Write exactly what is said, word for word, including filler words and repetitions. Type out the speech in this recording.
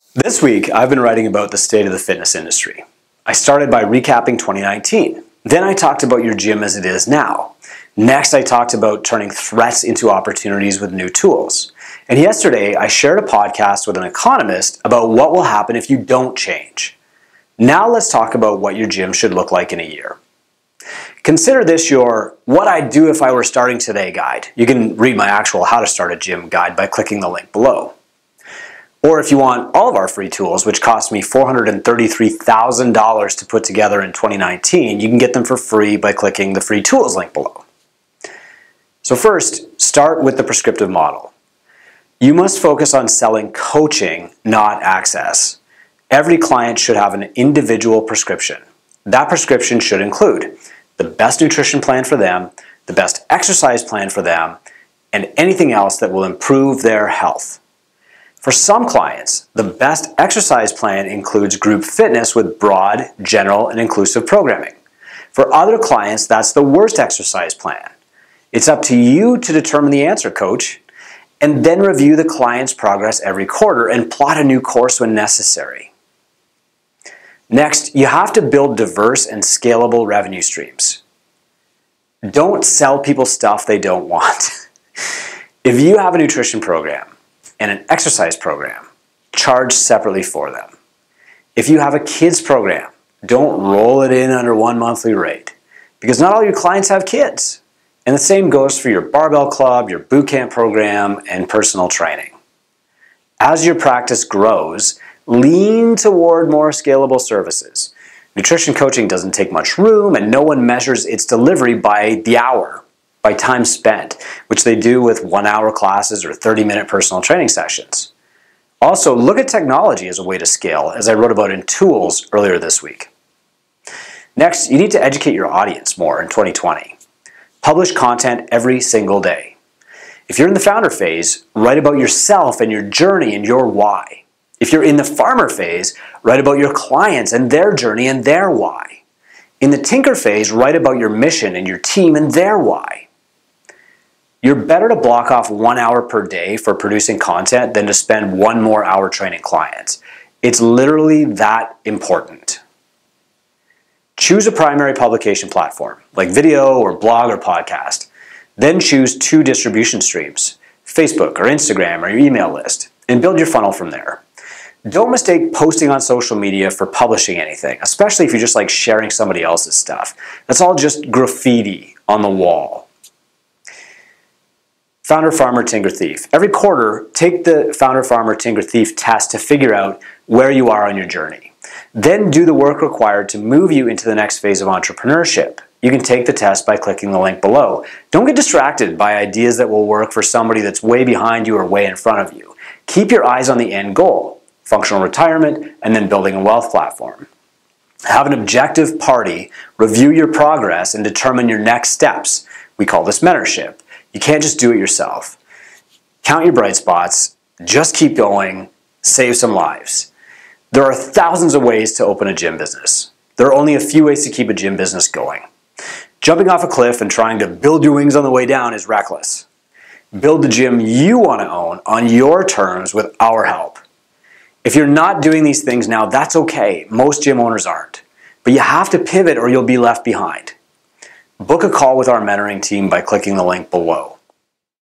This week, I've been writing about the state of the fitness industry. I started by recapping twenty nineteen. Then I talked about your gym as it is now. Next, I talked about turning threats into opportunities with new tools. And yesterday, I shared a podcast with an economist about what will happen if you don't change. Now let's talk about what your gym should look like in a year. Consider this your What I'd Do If I Were Starting Today guide. You can read my actual How to Start a Gym guide by clicking the link below. Or if you want all of our free tools, which cost me four hundred thirty-three thousand dollars to put together in twenty nineteen, you can get them for free by clicking the free tools link below. So first, start with the prescriptive model. You must focus on selling coaching, not access. Every client should have an individual prescription. That prescription should include the best nutrition plan for them, the best exercise plan for them, and anything else that will improve their health. For some clients, the best exercise plan includes group fitness with broad, general, and inclusive programming. For other clients, that's the worst exercise plan. It's up to you to determine the answer, coach, and then review the client's progress every quarter and plot a new course when necessary. Next, you have to build diverse and scalable revenue streams. Don't sell people stuff they don't want. If you have a nutrition program and an exercise program, charge separately for them. If you have a kids program, don't roll it in under one monthly rate, because not all your clients have kids. And the same goes for your barbell club, your boot camp program, and personal training. As your practice grows, lean toward more scalable services. Nutrition coaching doesn't take much room, and no one measures its delivery by the hour, by time spent, which they do with one-hour classes or thirty-minute personal training sessions. Also, look at technology as a way to scale, as I wrote about in Tools earlier this week. Next, you need to educate your audience more in twenty twenty. Publish content every single day. If you're in the founder phase, write about yourself and your journey and your why. If you're in the farmer phase, write about your clients and their journey and their why. In the tinker phase, write about your mission and your team and their why. You're better to block off one hour per day for producing content than to spend one more hour training clients. It's literally that important. Choose a primary publication platform, like video or blog or podcast. Then choose two distribution streams, Facebook or Instagram or your email list, and build your funnel from there. Don't mistake posting on social media for publishing anything, especially if you just like sharing somebody else's stuff. That's all just graffiti on the wall. Founder, Farmer, Tinker, Thief. Every quarter, take the Founder, Farmer, Tinker, Thief test to figure out where you are on your journey. Then do the work required to move you into the next phase of entrepreneurship. You can take the test by clicking the link below. Don't get distracted by ideas that will work for somebody that's way behind you or way in front of you. Keep your eyes on the end goal, functional retirement, and then building a wealth platform. Have an objective party, review your progress, and determine your next steps. We call this mentorship. You can't just do it yourself. Count your bright spots, just keep going, save some lives. There are thousands of ways to open a gym business. There are only a few ways to keep a gym business going. Jumping off a cliff and trying to build your wings on the way down is reckless. Build the gym you want to own on your terms with our help. If you're not doing these things now, that's okay. Most gym owners aren't. But you have to pivot or you'll be left behind. Book a call with our mentoring team by clicking the link below.